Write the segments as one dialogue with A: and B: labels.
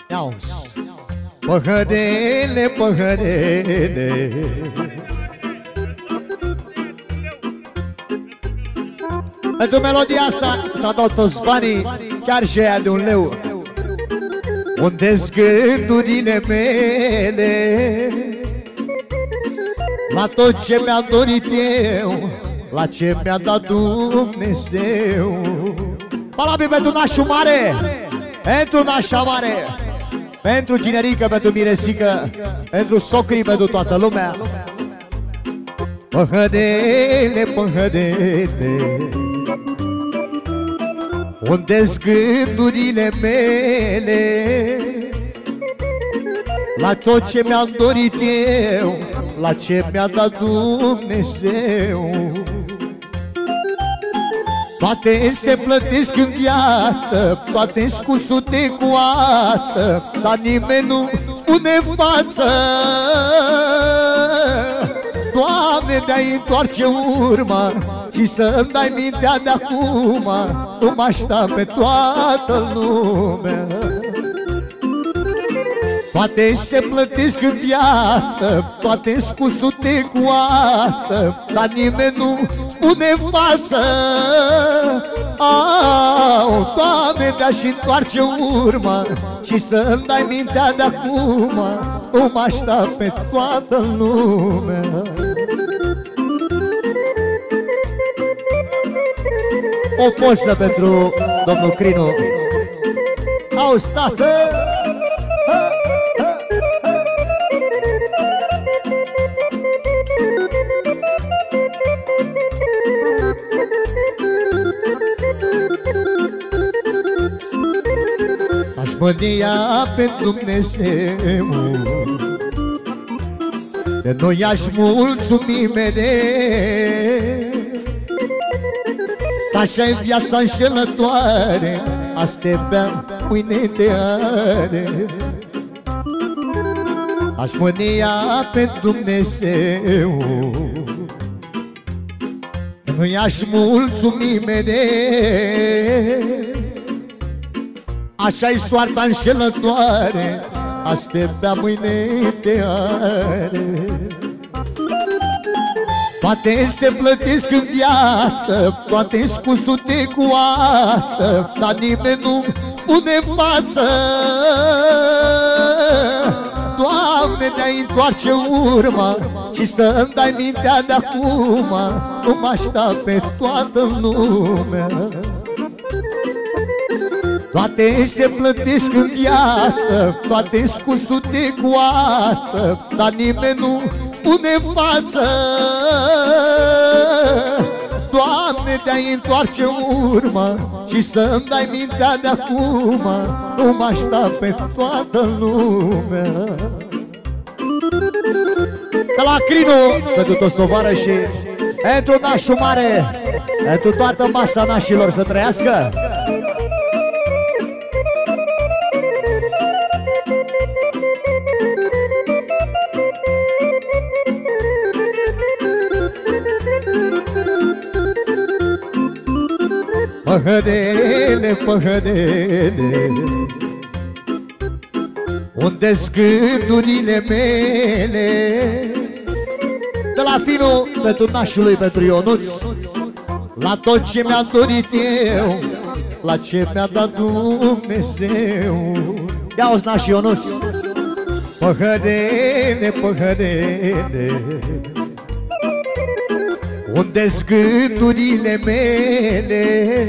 A: Ia-uzi. Păhărele, păhărele, pentru melodia asta s-a dat toți banii, chiar și aia de 1 leu. Unde-s gândurile mele la tot ce mi-a dorit eu, la ce mi-a dat Dumnezeu? Valabil pentru nașul mare, pentru nașa mare, pentru ginerică, pentru miresică, pentru socrii, pentru toată lumea. Păhărele, păhărele, unde-s gândurile mele la tot ce mi-am dorit eu, la ce mi-a dat Dumnezeu? Toate se plătesc în viață, toate-s cusute cu ață, dar nimeni nu spune în față. Doamne, de-ai întoarce urma și să-mi dai mintea de acum, nu mă aștept pe toată lumea. Toate se plătesc în viață, toate-s cusute cu ață, dar nimeni nu spune în față. Au, Doamne, de-aș întoarce urma și să-mi dai mintea de acum, nu mă aștept pe toată lumea. O poză pentru domnul Crinu. Auzi, tată! Aș mânia pe Dumnezeu, de noi aș mulțumi mereu. Așa-i viața înșelătoare, azi te beam, mâine te are. Aș mânia pe Dumnezeu, nu i-aș mulțumi mereu. Așa-i soarta înșelătoare, azi te beam, mâine te are. Toate se plătesc în viață, toate-s cusute cu ață, dar nimeni nu spune în față. Doamne, de-ai întoarce urma și să-mi dai mintea de acum, nu mă aștept pe toată lumea. Toate se plătesc în viață, toate-s cusute cu ață, dar nimeni nu spune în față. Doamne, de-ai întoarce urma și să-mi dai mintea de acum, nu mă aștept pe toată lumea. De la Crinu, pentru toți tovarășii, pentru nașul mare, pentru toată masa nașilor să trăiască. Păhărele, păhărele, unde-s gândurile mele? De la Finu, pentru nașului, pentru Ionuț, la tot ce mi-am dorit eu, la ce mi-a dat Dumnezeu. Ia-uzi, nașul Ionuț. Păhărele, păhărele, unde-s gândurile mele?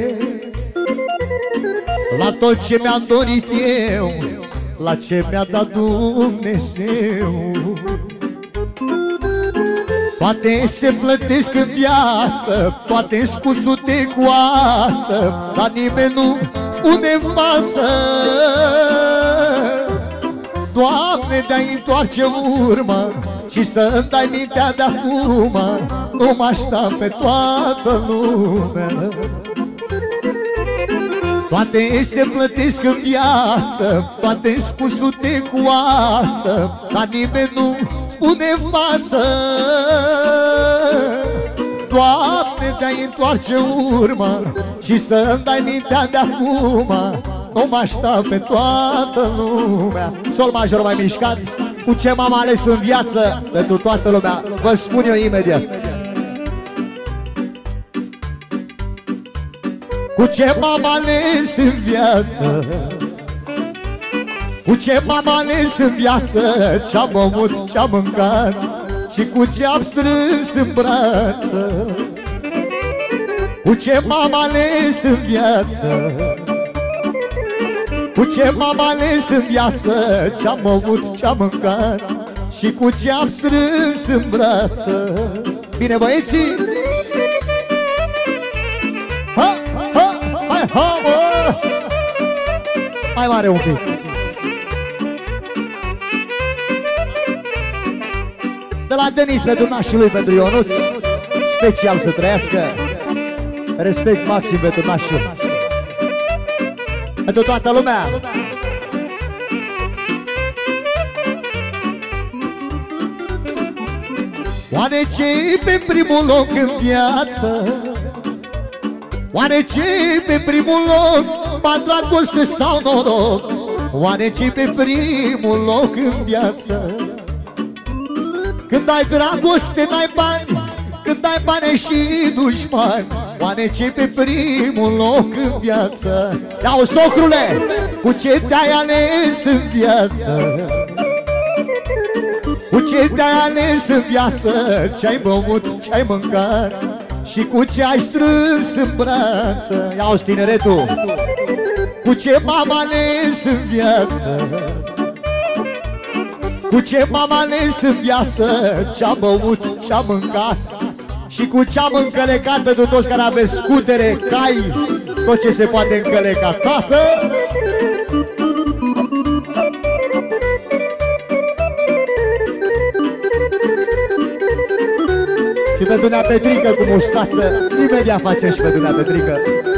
A: La tot ce mi-am dorit eu, la ce mi-a dat Dumnezeu. Toate se plătesc în viață, toate-s cusute cu ață, dar nimeni nu spune în față. Doamne, de-ai întoarce urma și să-mi dai mintea de acum, nu mă aștept pe toată lumea. Toate se plătesc în viață, toate-s cusute cu ață, dar nimeni nu spune în față. Doamne, de-ai întoarce urma și să-mi dai mintea de acum, o mașta pe toată lumea. Sol major mai mișcat. Cu ce m-am ales în viață pentru toată lumea, vă spun eu imediat. Cu ce m-am ales în viață, cu ce m-am ales în viață, ce-am băut, ce-am mâncat și cu ce am strâns în brață. Cu ce m-am ales în viață, cu ce m-am ales în viață, ce-am băut, ce-am mâncat și cu ce am strâns în brață. Bine, băieții? Ha, ha, hai, ha, bă! Mai mare un pic. De la Denis pentru nașul lui, pentru Ionuț, special să trăiască. Respect maxim pentru nașul, pentru toată lumea. Oare ce-i pe primul loc în viață? Oare ce-i pe primul loc? Ba dragoste sau noroc? Oare ce-i pe primul loc în viață? Când ai dragoste, n-ai bani, când ai bani și dușmani. Oare ce-i pe primul loc în viață? Ia-o, socrule! Cu ce te-ai ales în viață? Cu ce te-ai ales în viață? Ce-ai băut, ce-ai mâncat și cu ce ai strâns în brață? Ia-o, tineretul! Cu ce m-am ales în viață? Cu ce m-am ales în viață? Ce-am băut, ce-am mâncat și cu ce-am încălecat pentru toți care aveți scutere, cai, tot ce se poate încăleca, tată! Și pentru Nea Petrică cu mustață, imediat facem și pentru Nea Petrică.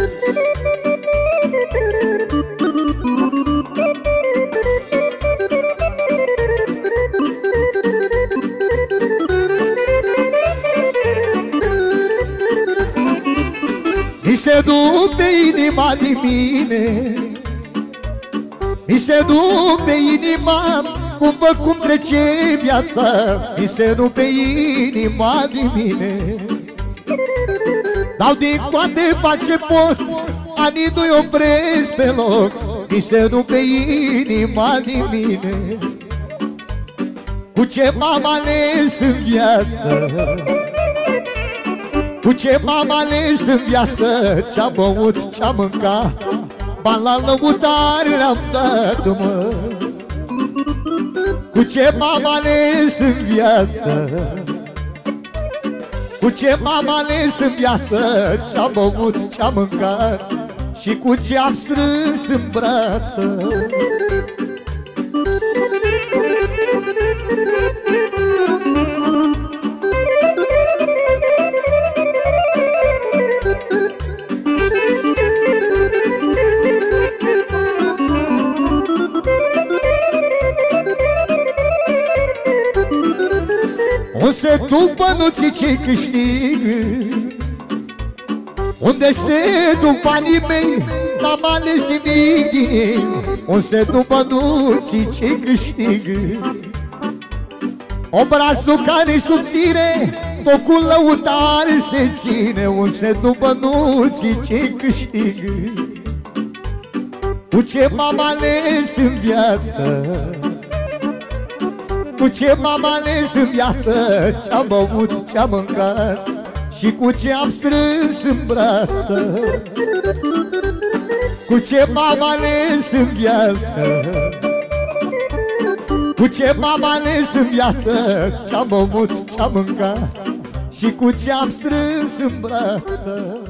A: Mi se dupe inima din mine, mi se dupe inima, cum văd cum trece viața. Mi se dupe inima din mine, dau din coate, fac ce pot, anii nu-i opresc pe loc. Mi se dupe inima din mine. Cu ce m-am ales în viață? Cu ce m-am ales în viață? Ce-am băut, ce-am mâncat, bani la lăutare le-am dat, mă. Cu ce m-am ales în viață? Cu ce m-am ales în viață? Ce-am băut, ce-am mâncat și cu ce am strâns în brață. Unde se duc bănuții ce câștig, unde se duc banii mei, n-am ales nimic din ei. Unde se duc bănuții ce câștig, obrazul care-i subțire, tot cu lăutare se ține. Unde se duc bănuții ce câștig, cu ce m-am ales în viață? Cu ce m-am ales în viață? Ce-am băut, ce-am mâncat și cu ce am strâns în brață. Cu ce m-am ales în viață? Cu ce m-am ales în viață? Ce-am băut, ce-am mâncat și cu ce am strâns în brață.